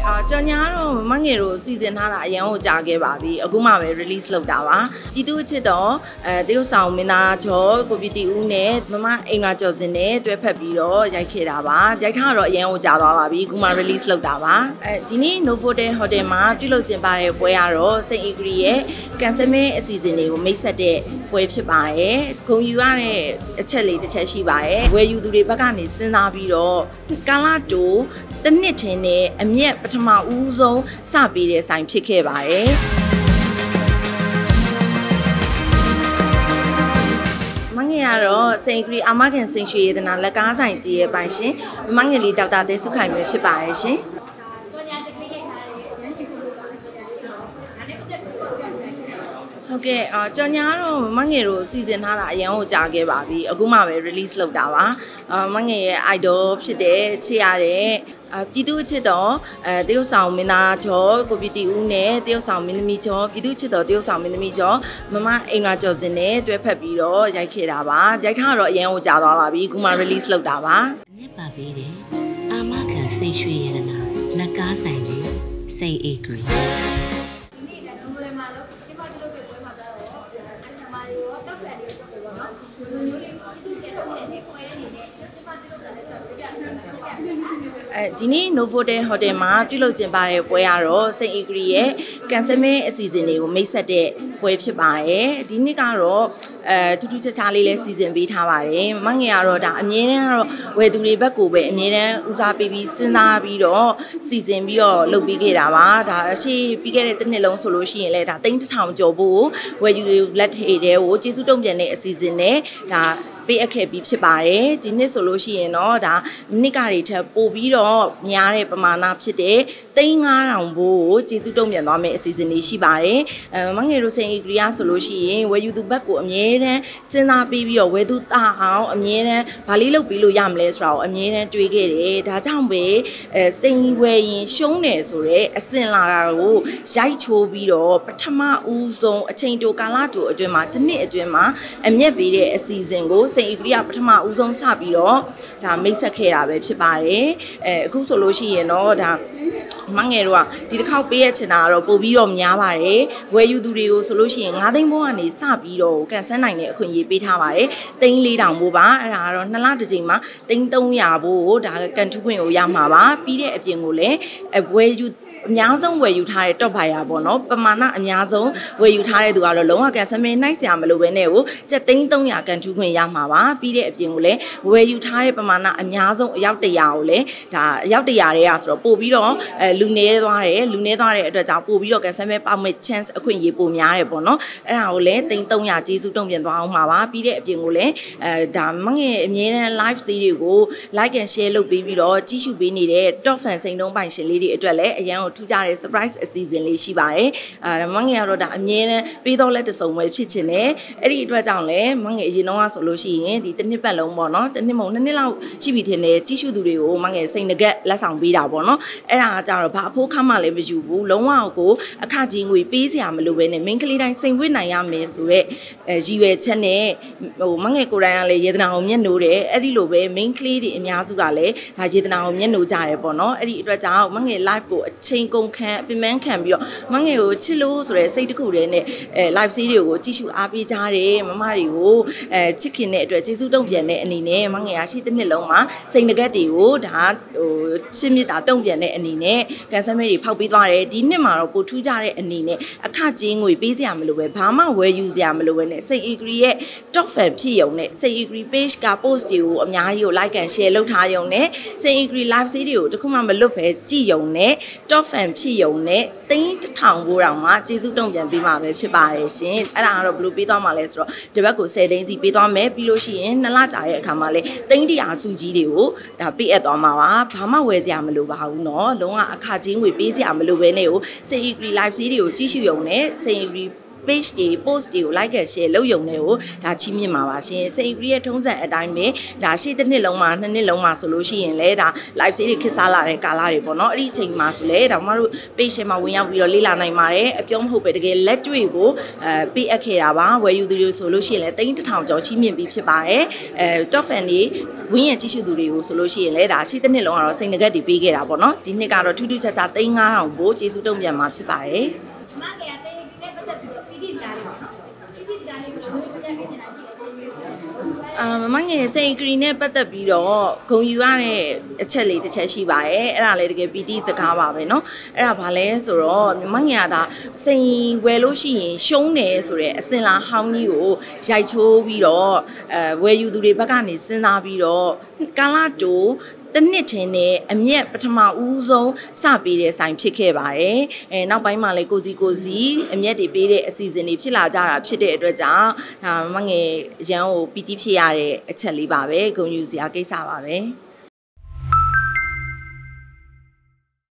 ကျွန်ညာတော့မငယ်တို့စီစဉ်ထားတာအရင်ကကြာခဲ့ပါပြီအခုမှပဲ release လုပ်တာပါပြည်သူ့ချစ်တော့တရုတ်ဆောင်မင်းသားကျော်ကိုပီတီဦးနဲ့မမအိမ်မကျော်စင်နဲ့တွဲဖက်ပြီးတော့ရိုက်ခဲ့တာပါရိုက်ထားတော့အရင်ကကြာသွားပါပြီအခုမှ release လုပ်တာပါဒီနေ့ Novotel Hotel မှာပြုလုပ်ကျင်းပတဲ့ပွဲကတော့စိန်အီဂရီရဲ့ကန်ဆယ်မဲအစီအစဉ်တွေကိုမိတ်ဆက်တဲ့ပွဲဖြစ်ပါတယ်ဂုဏ်ယူရတဲ့အချက်လေးတစ်ချက်ရှိပါတယ်ဝယ်ယူသူတွေဘက်ကနေစဉ်းစားပြီးတော့ကာလာတိုတနစ်ထင်းနဲ့အမြက်ပထမဦးဆုံးစပေးတဲ့ဆိုင်ဖြစ်ခဲ့ပါတယ်မငယ်ကတော့စိန်ဂရီအာမခံစိန်ရွှေရတနာလက်ကားဆိုင်ကြီးရဲ့ပိုင်ရှင်မငယ်လေးဒေါက်တာတဲစုခိုင်မျိုးဖြစ်ပါတယ်ရှင်ဟုတ်ကဲ့ကျွန်ညာတော့မငယ်တို့စီစဉ်ထားတာအရင်ကကြာခဲ့ပါပြီအခုမှပဲ release လုပ်တာပါမငယ်ရဲ့ idol ဖြစ်တဲ့ချစ်ရတဲ့ပြည်သူ့ချစ်တော်တရုတ်ဆောင်မင်းသားကျော်ကိုပီတီဦးနဲ့တရုတ်ဆောင်မင်းသမီးကျော်ပြည်သူ့ချစ်တော်တရုတ်ဆောင်မင်းသမီးကျော်မမအိမ်မကျော်စင်နဲ့တွဲဖက်ပြီးတော့ရိုက်ခဲ့တာပါရိုက်ထားတော့အရင်ကကြာသွားပါပြီအခုမှ release လုပ်တာပါမြစ်ပါပေးတယ်အာမခံစိတ်ရွှေရတနာလက်ကားဆိုင်ကြီးစိတ်အေဂရီဒီနေ့ Novotel Hotel မှာပြုလုပ်ကျင်းပတဲ့ပွဲကတော့စိန်အီဂရီရဲ့ကန်ဆယ်မဲအစီအစဉ်တွေကိုမိတ်ဆက်တဲ့ပွဲဖြစ်ပါတယ်ဒီနေ့ကတော့ထူးထူးခြားခြားလေးလည်းစီစဉ်ပေးထားပါတယ်မငယ်ကတော့ဒါအမြဲတမ်းကတော့ဝယ်သူတွေဘက်ကိုပဲအမြဲတမ်းဦးစားပေးပြီးစဉ်းစားပြီးတော့စီစဉ်ပြီးတော့လုပ်ပေးခဲ့တာပါဒါအရှိပြီးခဲ့တဲ့တစ်နှစ်လုံးဆိုလို့ရှိရင်လည်းဒါ3000ကျော်ဖို့ဝယ်ယူလက်ထေတဲ့ကိုကျေးဇူးတုံ့ပြန်တဲ့အစီအစဉ်နဲ့ဒါပေးအပ်ခဲ့ပြီးဖြစ်ပါတယ်ဒီနှစ်ဆိုလို့ရှိရင်တော့ဒါနှစ်ကတွေထပ်ပို့ပြီးတော့များတဲ့ပမာဏဖြစ်တဲ့3000ဘိုးကိုကျေးဇူးတုံ့ပြန်သွားမယ့်အစီအစဉ်လေးရှိပါတယ်မငယ်တို့စိန်အီဂရီယာဆိုလို့ရှိရင်ဝယ်ယူသူဘက်ကိုအမြဲတမ်းစဉ်းစားပြီးတော့ဝယ်သူတာအောင်အမြဲတမ်းဗာလေးလုပ်ပြီးလို့ရမလဲဆိုတာကိုအမြဲတမ်းတွေးခဲ့တယ်ဒါကြောင့်ပဲစိန်ဝယ်ရင်ရှုံးတယ်ဆိုတော့အစင်လာကိုရိုက်ချိုးပြီးတော့ပထမဦးဆုံးအချိန်တိုကာလတိုအတွင်းမှာတစ်နှစ်အတွင်းမှာအမျက်ပေးတဲ့အစီအစဉ်ကိုစိန်အီဂရီယာပထမဦးဆုံးစပြီးတော့ဒါမိတ်ဆက်ခဲ့တာပဲဖြစ်ပါတယ်အခုဆိုလို့ရှိရင်တော့ဒါမငယ်တို့ကဒီတစ်ခေါက်ပေးရချင်တာကတော့ပို့ပြီးတော့များပါတယ်ဝယ်ယူသူတွေကိုဆိုလို့ရှိရင်9သိန်းဘိုးကနေစပြီးတော့ကန်ဆယ်နိုင်တဲ့အခွင့်အရေးပေးထားပါတယ်3400ဘိုးပါအဲ့ဒါကတော့2လတစ်ချိန်မှာ3300ဘိုးဒါကန်ထူးခွင့်ကိုရမှာပါပြီးတဲ့အပြင်ကိုလည်းဝယ်ယူအများဆုံးဝယ်ယူထားတဲ့ top buyer ပေါ့နော်ပမာဏအများဆုံးဝယ်ယူထားတဲ့သူကတော့လုံးဝကန်ဆယ်မဲနိုင်စရာမလိုဘဲနဲ့ကို7300ကန်ထူးခွင့်ရမှာပါပြီးတဲ့အပြင်ကိုလည်းဝယ်ယူထားတဲ့ပမာဏအများဆုံးအယောက်100ကိုလည်းဒါအယောက်100တဲ့อ่ะဆိုတော့ပို့ပြီးတော့လူနေသွားတဲ့အတွက်ကြောင့်ပို့ပြီးတော့ကန်ဆယ်မဲပေါက်မဲ့ chance အခွင့်အရေးပိုများတယ်ပေါ့နော်အဲ့ဒါကိုလည်း300ကျေးဇူးတုံ့ပြန်သွားအောင်မှာပါပြီးတဲ့အပြင်ကိုလည်းဒါမငယ်အမြဲတမ်း live series ကို like and share လုပ်ပြီးတော့ကြည့်ရှုပေးနေတဲ့ top fan စိန်တုံးပိုင်ရှင်လေးတွေအတွက်လည်းအရန်ထူးခြားတဲ့ surprise အစီအစဉ်လေးရှိပါတယ်မငယ်ကတော့ဒါအမြဲတမ်းပေးတော့လက်တစုံပဲဖြစ်ချင်တယ်အဲ့ဒီအတွက်ကြောင့်လည်းမငယ်အရင်တော့ဆိုလို့ရှိရင်ဒီတစ်နှစ်ပတ်လုံးပေါ့နော်တစ်နှစ်မဟုတ်2နှစ်လောက်ရှိပြီထင်တယ်ကြီးစုသူတွေကိုမငယ်စိန်ငကက်လက်ဆောင်ပေးတာပေါ့နော်အဲ့ဒါကကြတော့ဘာအဖိုးခမ်းမှလည်းမယူဘူးလုံးဝကိုအခကြီးငွေပေးစရာမလိုပဲနဲ့ main ကလေးတိုင်းစိန်ဝစ်နိုင်ရမယ်ဆိုတော့ရည်ရွယ်ချက်နဲ့မငယ်ကိုယ်တိုင်ကလည်းယေဒနာကိုမျက်နှိုးတယ်အဲ့ဒီလိုပဲ main ကလေးတွေအများစုကလည်းဒါယေဒနာကိုမျက်နှိုးကြတယ်ပေါ့နော်အဲ့ဒီအတွက်ကြောင့်မငယ် live ကိုအချိန်ကုန်ခံပင်ပန်းခံပြီးတော့မငယ်ကိုချစ်လို့ဆိုတဲ့စိတ်တစ်ခုတည်းနဲ့ live series တွေကိုကြည့်ရှုအားပေးကြတယ်မမတွေကိုချစ်ခင်တဲ့အတွက်ကျေးဇူးတုံ့ပြန်တဲ့အနေနဲ့မငယ်ရရှိတဲ့နှစ်လုံးမှာစိန်ငကက်တွေကိုဒါချစ်မြတ်တာတုံ့ပြန်တဲ့အနေနဲ့ကန်ဆယ်မဲတွေဖောက်ပေးသွားတယ်ဒီနှစ်မှာတော့ပိုထူးကြတဲ့အနေနဲ့အခကြီးငွေပေးစရာမလိုပဲဘာမှဝယ်ယူစရာမလိုပဲနဲ့စိန်အီဂရီရဲ့ top fan ဖြစ်ရုံနဲ့စိန်အီဂရီ page က post တွေကိုအများကြီးကို like and share လုပ်ထားရုံနဲ့စိန်အီဂရီ live series တွေကိုတခုမှမလွတ်ပဲကြည့်ရုံနဲ့ top fan ဖြစ်ရုံနဲ့3000ဘိုးတောင်မှကျေးဇူးတုံ့ပြန်ပေးမှာပဲဖြစ်ပါတယ်ရှင်အဲ့ဒါကတော့ဘယ်လိုပေးသွားမှာလဲဆိုတော့ဒီဘက်ကို10သိန်းစီပေးသွားမယ်ပြီးလို့ရှိရင်2လကြာတဲ့အခါမှာလဲ300စုကြီးတွေကိုဒါပေးအပ်သွားမှာပါဘာမှဝယ်စရာမလိုပါဘူးเนาะလုံးဝအခကြီးငွေပေးစရာမလိုဘဲနဲ့ကိုစိန်အီဂရီ live series တွေကိုကြည့်ရှုရုံနဲ့စိန်အီဂရီ page တွေ post တွေကို like and share လုပ်ရုံနဲ့ကိုဒါချီးမြှင့်မှာပါရှင်စိန်အီဂရီရဲ့ထုံးစံအတိုင်းပဲဒါရှေ့တစ်နှစ်လုံးမှာနှစ်နှစ်လုံးမှာဆိုလို့ရှိရင်လည်းဒါ live sale တွေခစ်စားလာတဲ့ကာလတွေပေါ့နော်အဲ့ဒီအချိန်မှာဆိုလဲဒါမှမဟုတ် page မှာဝင်ရောက်ပြီးတော့လေ့လာနိုင်ပါတယ်အပြောမဟုတ်ပဲတကယ်လက်တွေ့ကိုပေးအပ်ခဲ့တာပါဝယ်ယူသူတွေဆိုလို့ရှိရင်လည်း3000ကျော်ချီးမြှင့်ပြီးဖြစ်ပါတယ်top fan တွေဝင်းရကြည့်ရှုသူတွေကိုဆိုလို့ရှိရင်လည်းဒါရှေ့တစ်နှစ်လုံးကတော့စိန်ငကတ်တွေပေးခဲ့တာပေါ့နော်ဒီနှစ်ကတော့ထူးထူးခြားခြား5000ကိုကျေးဇူးတုံ့ပြန်မှာဖြစ်ပါတယ်မကရတဲ့ဒီနဲ့ပတ်သက်ပြီးတော့ PD ကြားလေးပါPD ကြားလေးကိုဘယ်လိုပတ်သက်ဖြစ်နေတာရှိလဲရှင်းပြပါမငယ်စိန်ဂရီနဲ့ပတ်သက်ပြီးတော့ဂုံယူရတဲ့အချက်လေးတစ်ချက်ရှိပါတယ်အဲ့ဒါလေးတကယ်ပီတိစကားပါပဲเนาะအဲ့ဒါဘာလဲဆိုတော့မငယ်ကဒါစိန်ဝယ်လို့ရှိရင်ရှုံးတယ်ဆိုတဲ့အစင်လာဟောင်းကြီးကိုရိုက်ချိုးပြီးတော့ဝယ်ယူသူတွေဘက်ကနေစဉ်းစားပြီးတော့ကာလာတူတနစ်ထင်းနဲ့အမျက်ပထမဦးဆုံးစပေးတဲ့ဆိုင်ဖြစ်ခဲ့ပါတယ်နောက်ပိုင်းမှာလည်းကိုစီအမျက်တွေပေးတဲ့အစီအစဉ်တွေဖြစ်လာကြတာဖြစ်တဲ့အတွက်ကြောင့်ဒါမငယ်ရန်ကိုပီတိဖြစ်ရတဲ့အချက်လေးပါပဲဂုဏ်ယူစရာကိစ္စပါပဲ